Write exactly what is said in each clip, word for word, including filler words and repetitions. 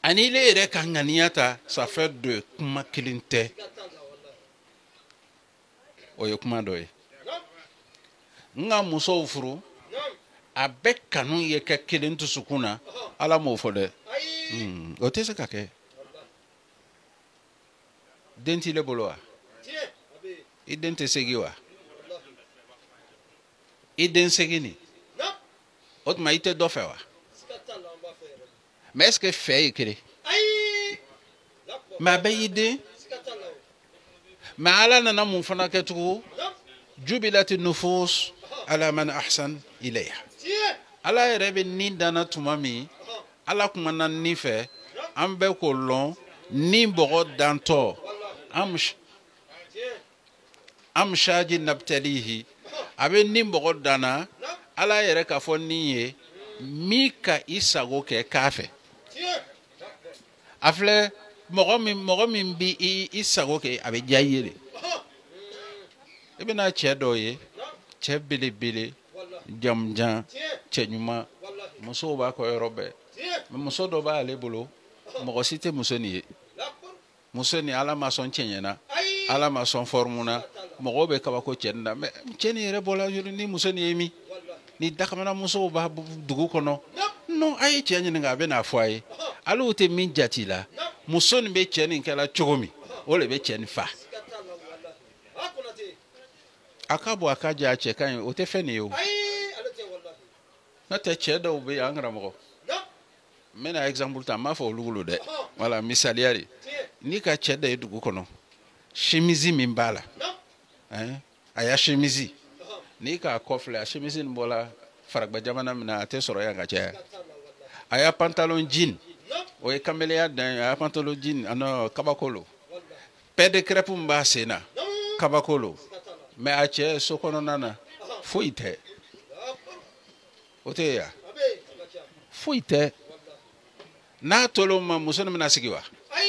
ani le yɛrɛ ka ŋaniya ta ça fait de kuma kelen tɛ o ye kuma dɔ ye n ka musow furu a bɛɛ kanu ye kɛ kelen dusukun na ala m'o fɔ dɛ o tɛ se ka kɛ den t'i le bolo wa i den tɛ segin wa i den segin nin o tuma i tɛ dɔ fɛ wa mais est-ce que fɛ ye kelen mais a bɛɛ y'i den mais ala nana mun fana kɛ tugun jubilati nufus ala man ahsan ilayha ala yɛrɛ bɛ nin danna tuma min ala kumana nin fɛ an bɛɛ k'o lɔn nin bɔgɔ dantɔ amshaji nabtalihi a bɛ nin bɔgɔ danna ala yɛrɛ k'a fɔ nin ye min ka i sago kɛ k'a fɛ a filɛ mɔgɔ min mɔgɔ min bi i sago kɛ a bɛ diya i ye de i bɛna cɛ dɔw ye cɛ belebele jamujan cɛ ɲuman musow b'a kɔ yɔrɔ bɛɛ mais muso dɔ b'ale bolo mɔgɔ si tɛ muso nin ye muso nin ala ma sɔn cɛɲɛ na ala ma sɔn forme na mɔgɔw bɛ kabako cɛ nin na mais cɛ nin yɛrɛ bɔla yɔrɔ ni muso nin ye min ni dakamana musow b'a dugu kɔnɔ non a ye cɛ ɲininka a bɛ n'a fɔ a ye ale tɛ min jati la muso nin bɛ cɛ nin kɛla cogo min o de bɛ cɛ nin fa a ka bɔ a ka jɛ a cɛ ka ɲi o tɛ fɛn nin ye o n'o tɛ cɛ dɔw bɛ yen an karamɔgɔ n bɛna exemple ta n b'a fɔ olu bolo dɛ wala misaliya de n'i ka cɛ da ye dugu kɔnɔ chemise min b'a la a y'a chemise n'i k'a kɔfilɛ a chemise nin bɔla faragba jamana min na a tɛ sɔrɔ yan ka caya a y'a pantalon jean o ye kameleya dan a y'a pantalon jean ano kabakolo paire de crêpe min b'a sen na kabakolo mais a cɛ so kɔnɔna na foyi tɛ o tɛ yan foyi tɛ n'a tolo ma muso nin bɛna sigi wa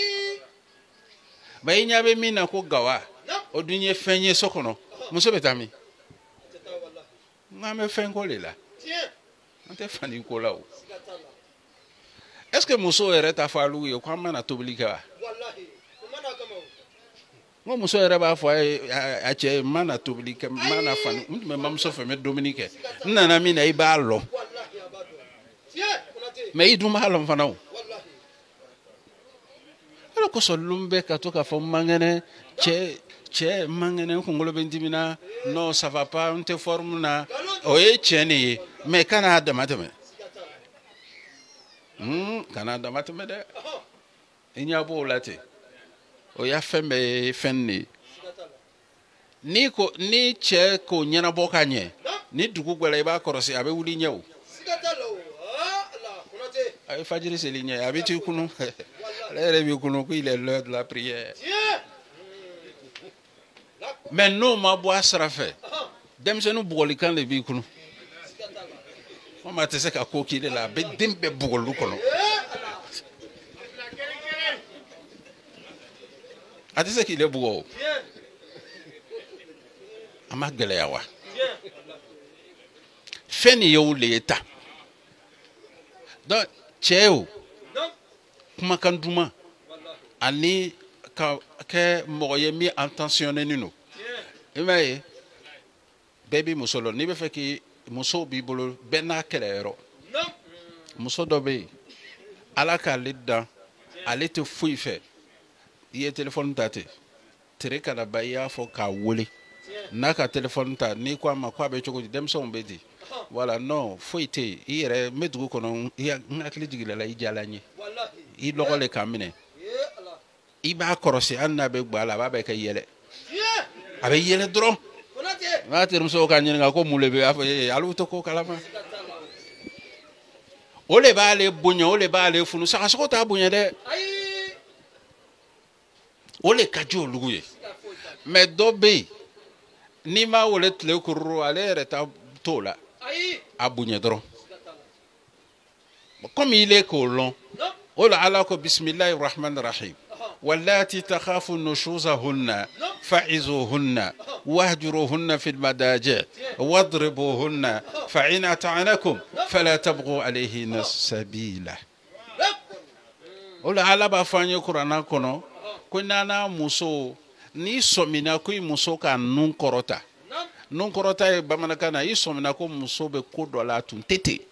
mais i ɲɛ bɛ min na ko gawa o dun ye fɛn ye so kɔnɔ muso bɛ taa min n'an bɛ fɛn ko de la an tɛ fani ko la o est-ce que muso yɛrɛ ta fɔ alu ye ko an mana tobili kɛ wa n ko muso yɛrɛ b'a fɔ a cɛ n mana tobili kɛ n mana fani n tun bɛ mamuso fɛ n bɛ dumuni kɛ n nana min na i b'a lɔn mais i dun b'a lɔn fana o ala kosɔn lun bɛ ka to k'a fɔ mankɛnɛ cɛ cɛ mankɛnɛ kunkolo bɛ n dimina non ça va pas n tɛ forme na o ye cɛ nin ye mais kana dama tɛmɛ kana dama tɛmɛ dɛ i ɲɛ b'o la ten o y'a fɛn bɛɛ ye fɛn de ye ni ko ni cɛ k'o ɲɛnabɔ ka ɲɛ ni dugu gwɛlɛ i b'a kɔrɔsi a bɛ wuli ɲɛ o a ye fajiri seli ɲɛ a bɛ t'i kunu ale yɛrɛ b'i kunu ko il est l'heure de la prière mais n'o ma bɔ a sira fɛ denmisɛnnin bugɔlikan de b'i kunu komi a tɛ se ka ko k'i de la a bɛ den bɛɛ bugɔli kɔnɔ a tɛ se k'i le bugɔ o a ma gɛlɛya wa fɛn nin ye o le ye ta donc cɛ o kumakan duman ani ka kɛ mɔgɔ ye min intentionné don i m'a ye bɛɛ b'i muso lɔ n'i bɛ fɛ k'i muso b'i bolo bɛɛ n'a kɛlɛyɔrɔ muso dɔ bɛ yen ala k'ale dan ale tɛ foyi fɛ i ye téléphone ta ten tere kana ba i y'a fɔ k'a wele n'a ka téléphone ta n'i ko a ma ko a bɛ cogo di denmisɛnw bɛ di wala non foyi tɛ yen i yɛrɛ n bɛ dugu kɔnɔ n hakili jiginna la i diyala n ye i lɔgɔ le k'a minɛ i b'a kɔrɔsi hali n'a bɛ gbɔ a la a b'a bɛɛ kɛ yɛlɛ a bɛ yɛlɛ dɔrɔn n'a terimuso k'a ɲininka ko mun de bɛ a fɔ ee ale tɛ ko kalama o de b'ale bonya o de b'ale funu sagasogo t'a bonya dɛ o de ka di olu ye mais dɔ bɛ yen n'i m'a wele tile kururu ale yɛrɛ ta t'o la a bonya dɔrɔn comme il est k'o lɔn o la ala ko bisimilahi rahman rahim واللاتي تخافون نشوزهن فعظوهن واهجروهن في المضاجع واضربوهن فإن أطعنكم فلا تبغوا عليهن سبيلا o la ala b'a fɔ an ye kuranna kɔnɔ ko n'ana muso n'i sɔmina ko i muso ka nun kɔrɔta nun kɔrɔta ye bamanankan na i sɔmina ko muso bɛ ko dɔ la a tun tɛ ten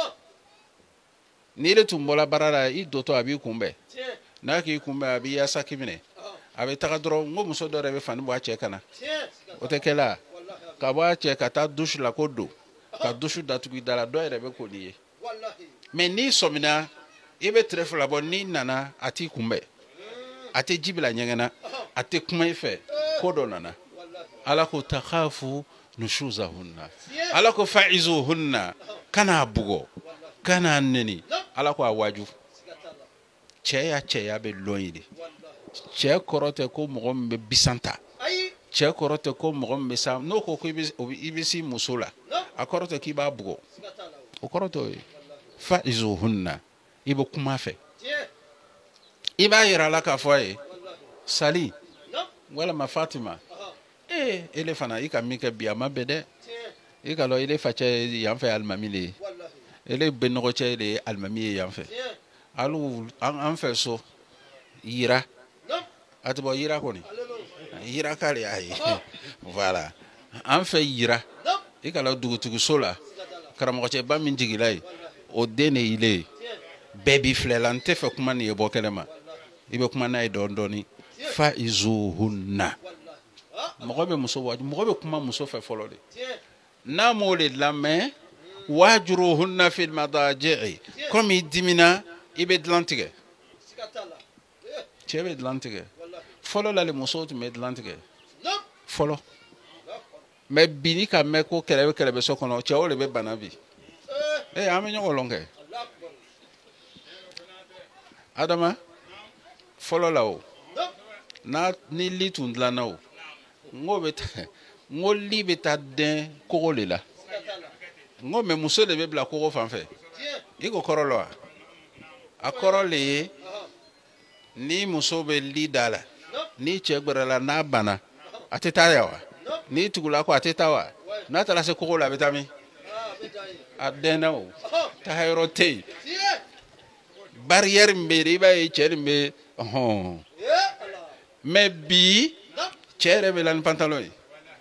n'i de tun bɔra baara la i dɔtɔ a b'i kunbɛn n'a k'i kunbɛn a b'i yaasa k'i minɛ a bɛ taga dɔrɔn n ko muso dɔ yɛrɛ bɛ fani bɔ a cɛ kana o tɛ kɛ la ka bɔ a cɛ ka taa dusu la ko don ka dusu datugu i da la dɔ yɛrɛ bɛ ko n'i ye mɛ n'i sɔmina i bɛ tɛrɛ fila bɔ n'i nana a t'i kunbɛn a tɛ ji bila ɲɛgɛn na a tɛ kuma i fɛ ko dɔ nana ala ko takhafu nushuzahunna ala ko fa'izuhunna kana bugɔ kana neni ala ko a waju cɛ ya cɛya bɛ lɔn ye de cɛ kɔrɔ tɛ ko mɔgɔ min bɛ bisan ta cɛ kɔrɔ tɛ ko mɔgɔ min bɛ sa n'o ko ko i bɛ si muso la a kɔrɔ tɛ k'i b'a bugɔ o kɔrɔ tɛ o ye fa'izuhunna i bɛ kuma fɛ i b'a yira la k'a fɔ a ye sali walima fatima ee ele fana i ka min kɛ bi a ma bɛn dɛ i ka lɔ ele facɛ ye yan fɛ alimami de ye ele bɛnɔgɔcɛ de ye alimami ye yan fɛ alu an fɛ so yira a tɛ bɔ yira kɔni yira ka de y'a ye voilà an fɛ yira i ka lɔ dugutigiso la karamɔgɔcɛba min jigila ye o den de yile ye bɛɛ b'i filɛ la n tɛ fɛ kuma nin ye bɔ kɛnɛ ma i bɛ kuma n'a ye dɔɔnin dɔɔnin fa izuhunna mɔgɔ bɛ muso waju mɔgɔ bɛ kuma muso fɛ fɔlɔ de n'a m'o de lamɛn wajuruhunna fil madaji'i komi i dimina i bɛ dilan tigɛ cɛ bɛ dilan tigɛ fɔlɔ la de musow tun bɛ dilan tigɛ fɔlɔ mɛ bi ni ka mɛn ko kɛlɛ bɛ kɛlɛ bɛ so kɔnɔ cɛw de bɛ bana bi ee an bɛ ɲɔgɔn lɔn kɛ adama fɔlɔ la o n'a ni li tun dilanna o n ko bɛ taa n ko li bɛ taa dɛn kogo de la n ko mɛ muso de bɛ bila kogo fan fɛ i ko kɔrɔ la wa a kɔrɔ le ye ni muso bɛ li da la ni cɛ gbɛrɛla n'a bana a tɛ taa ya wa ni tugula ko a tɛ taa wa n'a taara se kogo la a bɛ taa min a dɛnna o taa yɔrɔ tɛ yen barrière min bɛ yen i b'a ye cɛ nin bɛ ɔhɔn mɛ bi cɛ yɛrɛ bɛ la ni pantalon ye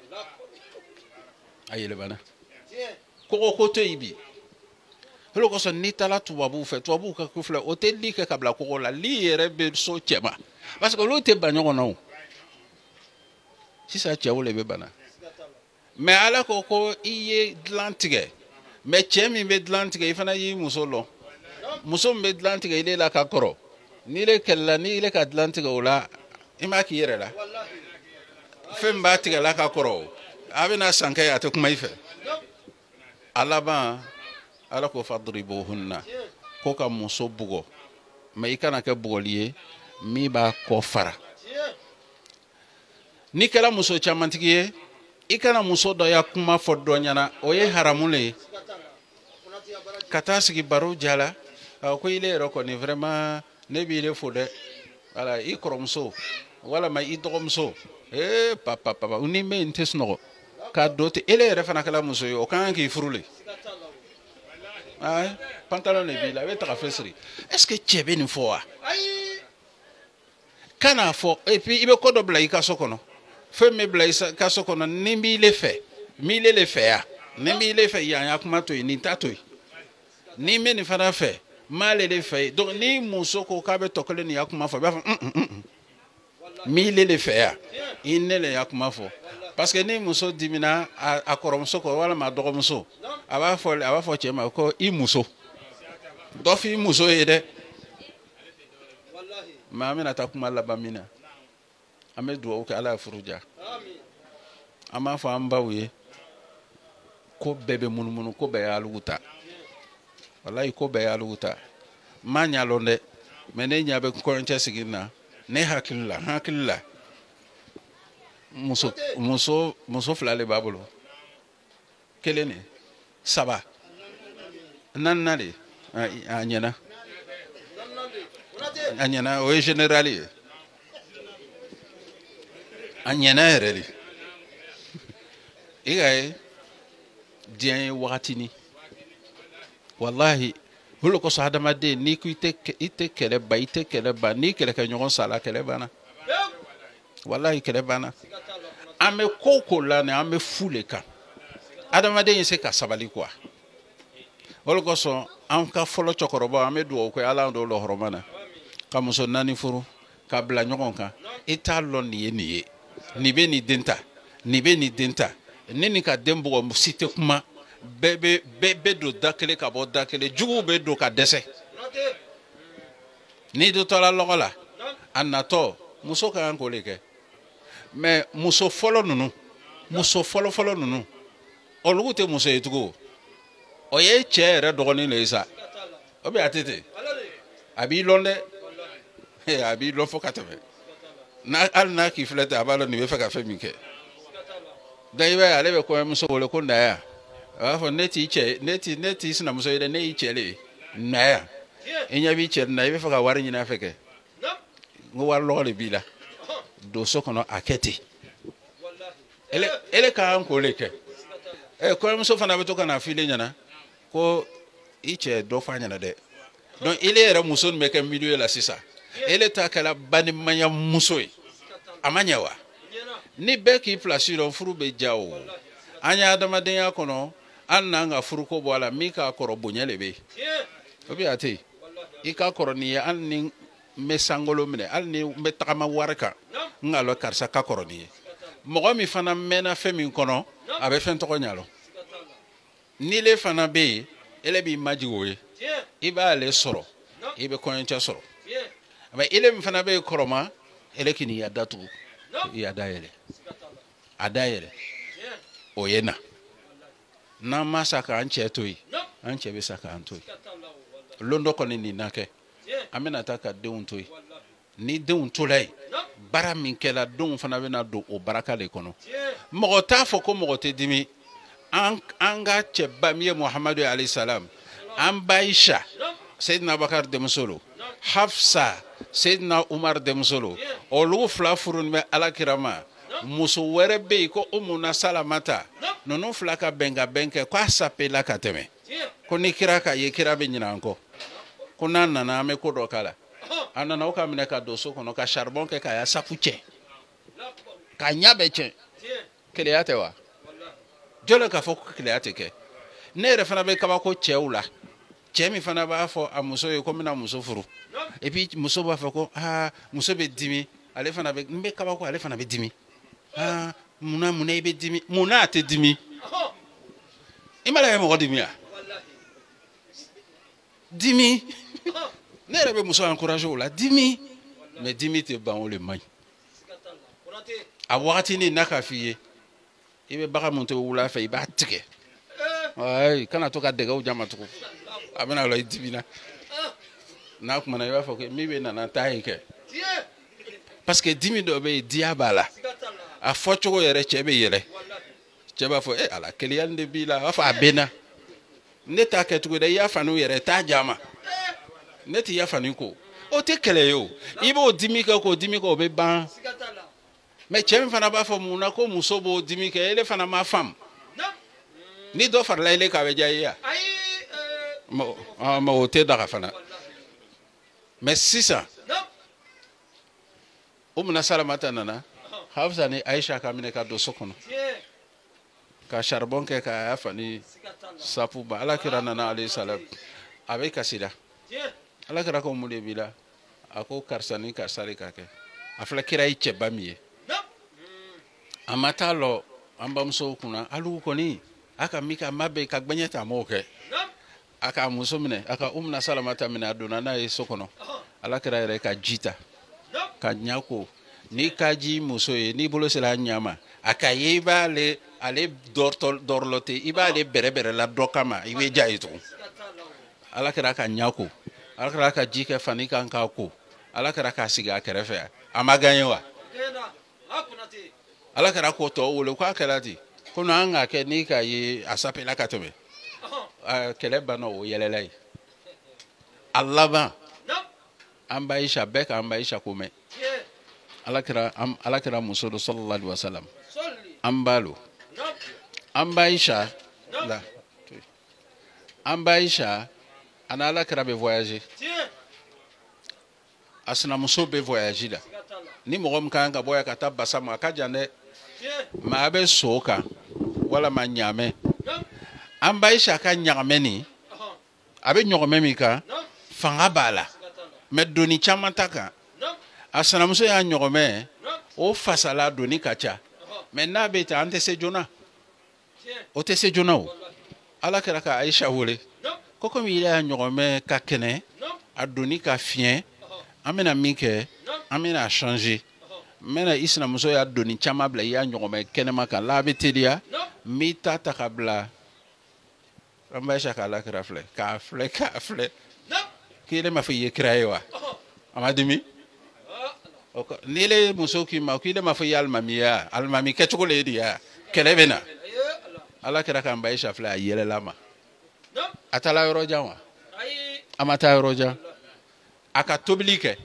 a yɛlɛmana kogo ko to yen bi o de kosɔn n'i taara tubabuw fɛ tubabuw ka ko filɛ o tɛ li kɛ ka bila kogo la li yɛrɛ bɛ so cɛ ma parce que olu tɛ ban ɲɔgɔn na o sisan cɛw de bɛ bana mɛ ala ko ko i ye dilan tigɛ mɛ cɛ min bɛ dilan tigɛ i fana y'i muso lɔn muso min bɛ dilan tigɛ ile la ka kɔrɔ n'i le kɛlɛla n'i le ka dilan tigɛ o la i m'a k'i yɛrɛ la fɛn min b'a tigɛ la ka kɔrɔ a bɛna san kɛ a tɛ kuma i fɛ a laban ala ko fadribuhunna ko ka muso bugɔ mɛ i kana kɛ bugɔli ye min b'a kɔ fara n'i kɛra muso camantigi ye i kana muso dɔ ya kuma fɔ dɔ ɲɛna o ye haramu le ye ka taa sigi baro jala ko ile yɛrɛ kɔni vraiment ne b'i le fo dɛ wala i kɔrɔmuso walama i dɔgɔmuso ee papa papa ni mɛ n tɛ sunɔgɔ k'a dɔ ten ele yɛrɛ fana kɛla muso ye o ka kan k'i furu le ayi pantalon de b'i la i bɛ taga fɛ siri est ce que cɛ bɛ nin fɔ wa kan'a fɔ et puis i bɛ ko dɔ bila i ka so kɔnɔ fɛn min bila i ka so kɔnɔ ni b'i le fɛ m'i le le fɛ ya ni b'i le fɛ yan ya kuma to yen nin ta to yen ni bɛ nin fana fɛ m'ale le fɛ donc ni muso ko k'a bɛ tɔ kelen nin ya kuma fɔ i b'a fɔ un un un m'i le le fɛ ya i ne le ya kuma fɔ parce que ni muso dimina a kɔrɔmuso kɔ walima a dɔgɔmuso a b'a fɔ a b'a fɔ cɛ ma ko i muso dɔ f'i muso ye dɛ mɛ an bɛna taa kuma laban min na an bɛ dugawu kɛ ala ye furu diya an b'a fɔ an baw ye ko bɛɛ bɛ munumunu ko bɛɛ y'alugu ta walayi ko bɛɛ y'alugu ta n m'a ɲɛ lɔn dɛ mɛ ne ɲɛ bɛ kɔɲɔcɛ sigi na ne hakili la hakili la muso muso muso fila de b'a bolo kelen de saba naaninan de a ɲɛna a ɲɛna o ye général ye a ɲɛna yɛrɛ de i ka ye diɲɛ ye wagatini wallahi olu ko sa adamaden ni ko ite ite kɛlɛ ba ite kɛlɛ ba ni kɛlɛ kɛ ɲɔgɔn sala kɛlɛ bana wallahi kɛlɛ bana an bɛ ko ko la ni an bɛ fu le kan adamaden se ka sabali quoi olu kosɔn an ka fɔlɔ cɛkɔrɔba an bɛ dugawu kɛ ala dɔw la hɔrɔma na ka muso naani furu ka bila ɲɔgɔn kan i t'a lɔn nin ye nin ye nin bɛ nin den ta nin bɛ nin den ta ne ni ka den bugɔ si tɛ kuma bɛɛ bɛ bɛɛ bɛ don da kelen ka bɔ da kelen juguw bɛ don ka dɛsɛ n'i dotɔla lɔgɔ la a natɔ muso ka kan k'o de kɛ mais muso fɔlɔ ninnu muso fɔlɔ fɔlɔ ninnu olu tɛ muso ye tugun o ye cɛ yɛrɛ dɔgɔnin de ye sa o bɛ a tɛ ten a b'i lɔn dɛ a b'i lɔn fo ka tɛmɛ n'a hali n'a k'i filɛ ten a b'a dɔn nin bɛ fɛ ka fɛn min kɛ donc i b'a ye ale bɛ kɔɲɔmuso wele ko naya a b'a fɔ ne t'i cɛ ne t'i ne t'i sinamuso ye dɛ ne y'i cɛ de ye naya i ɲɛ b'i cɛ na i bɛ fɛ ka wari ɲini a fɛ kɛ n ko wari lɔgɔ de b'i la don so kɔnɔ a kɛ ten ele ele ka kan k'o de kɛ ɛ kɔɲɔmuso fana bɛ to ka na f'i le ɲɛna ko i cɛ dɔ f'a ɲɛna dɛ donc ile yɛrɛ muso nin bɛ kɛ milieu la sisan ele ta kɛla balimaya muso ye a ma ɲɛ wa ni bɛɛ k'i place dɔn furu bɛ ja o an ye adamadenya kɔnɔ an n'an ka furuko bɔ a la min k'a kɔrɔ bonya de bɛ yen o bɛ a tɛ yen i ka kɔrɔ nin ye hali ni n bɛ sankolo minɛ hali ni n bɛ tagama wari kan n k'a lɔn karisa ka kɔrɔ nin ye mɔgɔ min fana mɛnna fɛn min kɔnɔ a bɛ fɛn tɔgɔ ɲa lɔ n'ile fana bɛ yen ele b'i majigi o ye i b'ale sɔrɔ i bɛ kɔɲɔcɛ sɔrɔ mais ile min fana bɛ yen kɔrɔma ele k'i ni ya datugu i y'a dayɛlɛ a dayɛlɛ o ye na n'an ma sa k'an cɛ to yen an cɛ bɛ sa k'an to yen lon dɔ kɔni nin na kɛ an bɛna taa ka denw to yen ni denw tola yen baara min kɛla denw fana bɛna don o baraka de kɔnɔ mɔgɔ t'a fɔ ko mɔgɔ tɛ dimi an an ka cɛba min ye muhamadu alayhi salam an ba Aisha Seydina Abubakar denmuso lo Hafsa Seydina Umar denmuso lo olu fila furuen bɛ alakira ma muso wɛrɛ bɛ yen ko Umu Salamata ninnu fila ka bɛn ka bɛn kɛ k'a sapela ka tɛmɛ ko ni kira ka ye kira bɛ ɲinɛ an kɔ ko n'an nana an bɛ ko dɔ k'a la an nana o ka minɛ ka don so kɔnɔ ka charbon kɛ k'a safu cɛ k'a ɲɛ bɛɛ cɛn keleya tɛ wa jɔlen k'a fɔ ko keleya tɛ kɛ ne yɛrɛ fana bɛ kabako cɛw la cɛ min fana b'a fɔ a muso ye ko n bɛna muso furu et puis muso b'a fɔ ko aa muso bɛ dimi ale fana bɛ n bɛ kabako ale fana bɛ dimi aa munna munna i bɛ dimi munna a tɛ dimi i ma lajɛ mɔgɔ dimi wa dimi ne yɛrɛ bɛ muso encourager o la dimi mais dimi tɛ ban o de man ɲi a wagatinin n'a ka f'i ye i bɛ bagan mun to wula fɛ i b'a tigɛ ayi kana to ka dɛgɛw jama tugun a bɛna la i dimina n'a kumana i b'a fɔ ko min bɛ nana taa yen kɛ parce que dimi dɔ bɛ yen diya b'a la a fɔ cogo yɛrɛ cɛ bɛ yɛlɛ cɛ b'a fɔ e ala keleya nin de b'i la a b'a fɔ a bɛnna ne t'a kɛ cogo dɛ i y'a fani yɛrɛ t'a jama ne t'i y'a fani ko o tɛ kɛlɛ ye o i b'o dimi kɛ k'o dimi kɛ o bɛ ban mais cɛ min fana b'a fɔ mun na ko muso b'o dimi kɛ ele fana ma faamu ni dɔ farala ele k'a bɛ diya i ye wa mais o tɛ daga fana mais sisan Umu Salamata nana Hafsa ni Aisha ka minɛ ka don so kɔnɔ ka charbon kɛ k'a fani sapu ba alakira nana alayhi salam a bɛ kasi la alakira ko mun de b'i la a ko karisa ni karisa de ka kɛ a filɛ kira ye cɛba min ye a ma taa lɔ an bamusow kunna alu kɔni a ka mi ka ma bɛ ka gbɛɲɛ ta m'o kɛ a ka muso minɛ a ka Umu Salamata minɛ a donna n'a ye so kɔnɔ alakira yɛrɛ ka ji ta ka ɲa ko ni ka ji muso ye n'i bolo sera a ɲa ma a ka ye i b'ale ale dɔrɔlɔte i b'ale bɛrɛbɛrɛ la dɔ kama i bɛ ja ye tugun alakira ka ɲa ko alakira ka ji kɛ fani kan k'a ko alakira k'a sigi a kɛrɛfɛ a ma gagne wa alakira ko tɔ wele k'a kɛra ten ko n'an k'a kɛ ni k'a ye a sapela ka tɛmɛ kɛlɛ banna o yɛlɛla ye a laban an ba Aisha bɛɛ k'an ba Aisha ko mɛn alakira alakira muso do sallallahu alaihi wasallam an ba lo an ba Aisha la an ba Aisha ana ala kira bɛ voyager a sinamuso bɛ voyager la ni mɔgɔ min kan ka bɔ yan ka taa basa ma a ka jan dɛ maa bɛ so kan walama ɲaamɛ an ba Aisha ka ɲagamɛ nin a bɛ ɲɔgɔmɛ min kan fanga b'a la mais doni caman ta kan a sinamuso y'a ɲɔgɔmɛ o fasala doni ka ca mais n'a bɛ ta an tɛ se joona o tɛ se joona o ala kɛra ka Aisha wele ko komi i y'a ɲɔgɔmɛ ka kɛnɛ a doni ka fiɲɛ an bɛna min kɛ an bɛna changer n bɛna i sinamuso y'a doni caman bila i y'a ɲɔgɔmɛ kɛnɛma kan la a bɛ teliya n b'i ta ta ka bila an b'a Aisha k'a la kɛra filɛ k'a filɛ k'a filɛ k'i yɛrɛ ma fɔ i ye kira ye wa a ma dimi ni yɛrɛ muso k'i ma k'i yɛrɛ ma fɔ i ye alimami ye wa alimami kɛcogo le ye de ye wa kɛlɛ bɛ na ala kɛra k'an ba Aisha filɛ a yɛlɛla ma a taala yɔrɔ jan wa a ma taa yɔrɔ jan a ka tobili kɛ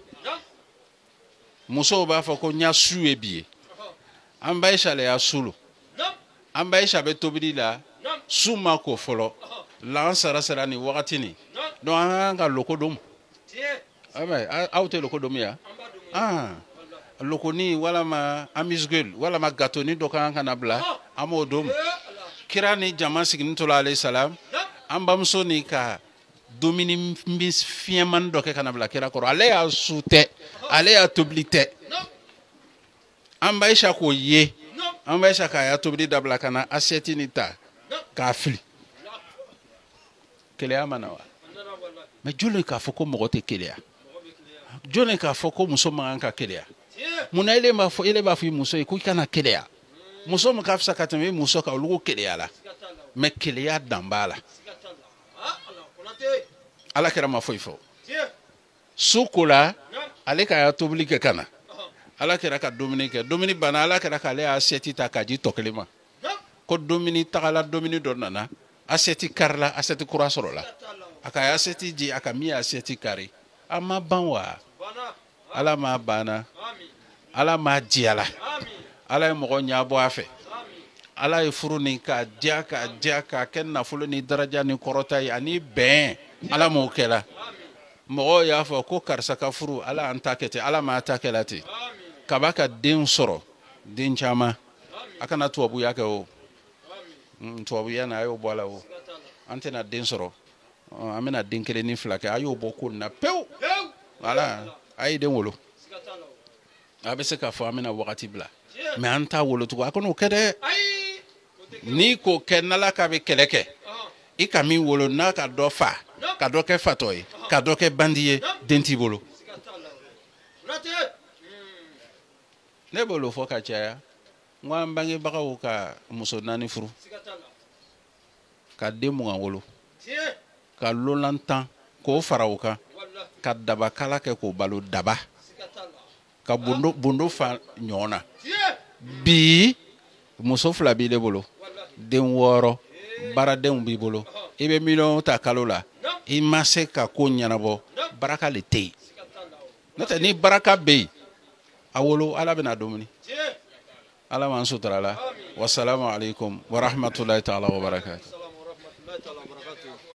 musow b'a fɔ ko n y'a su ye bi ye an ba Aisha le y'a sulu an ba Aisha bɛ tobili la su ma ko fɔlɔ lan sara sara ni wagati ni donc an ka loko dom aw tɛ loko dom ya ah lokoni walama amisgul walama gatoni dɔ kan kana bila an b'o dom kira ni jama siginin tola alayhi salam an bamuso ni ka domini fiɲɛmani dɔ kɛ kana bila kira kɔrɔ ale y'a su tɛ ale y'a tobili tɛ an ba Aisha k'o ye an ba Aisha k'a y'a tobili dabila ka na assiette ni ta k'a fili keleya ma na wa mais jɔn k'a fɔ ko mɔgɔ tɛ keleya jɔn k'a fɔ ko muso man kan ka keleya munna ele b'a fɔ ele b'a fɔ i muso ye ko i kana keleya muso min ka fisa ka tɛmɛ i muso kan olu ko keleya la mais keleya dan b'a la ala kɛra ma foyi fɔ su ko la ale ka y'a tobili kɛ ka na ala kɛra ka dumuni kɛ dumuni banna ala kɛra k'ale y'a assiette ta k'a di tɔ kelen ma ko dumuni tagala dumuni dɔ nana assiette karila assiette kura sɔrɔla a ka assiette di a ka min assiette kari a ma ban wa ala ma banna ala ma diyala ala ye mɔgɔ ɲabɔ a fɛ ala ye furu ni k'a diya k'a diya k'a kɛ nafolo ni daraja ni kɔrɔta ye ani bɛn ala m'o kɛla mɔgɔw y'a fɔ ko karisa ka furu ala an ta kɛ ten ala m'a ta kɛla ten kaba ka den sɔrɔ den caman a kana tubabuya kɛ o tubabuya na a y'o bɔ a la o an tɛna den sɔrɔ an bɛna den kelen ni fila kɛ a y'o bɔ ko nin na pewu wala a ye den wolo a bɛ se k'a fɔ an bɛna wagati bila mais an t'a wolo tugun a kan'o kɛ dɛ n'i k'o kɛ n'ala k'a bɛ kɛlɛ kɛ i ka min wolo n'a ka dɔ fa ka dɔ kɛ fatɔ ye ka dɔ kɛ bandi ye den t'i bolo ne b'o fɔ ka caya n ko an bangebagaw ka muso naani furu ka den mugan wolo ka lolan tan k'o fara o kan ka dabakala kɛ k'o balo daba ka bundo bundo fa ɲɔgɔn na bi muso fila b'i bolo den wɔɔrɔ baaradenw b'i bolo i bɛ miliyɔn ta kalo la i ma se ka ko ɲɛnabɔ baraka le tɛ yen n'o tɛ ni baraka bɛ yen a wolo ala bɛna dumuni ala m'an sutura la wasalamu alaikum wa rahmatulahi ta'ala wa barakatuh.